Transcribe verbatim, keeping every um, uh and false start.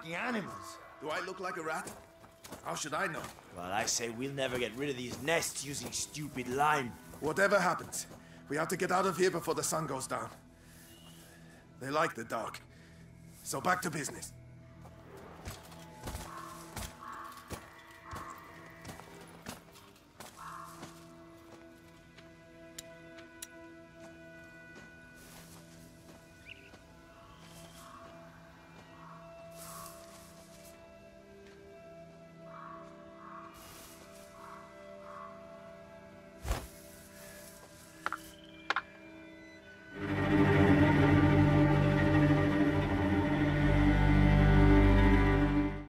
barking animals. Do I look like a rat? How should I know? Well, I say we'll never get rid of these nests using stupid lime. Whatever happens, we have to get out of here before the sun goes down. They like the dark. So back to business.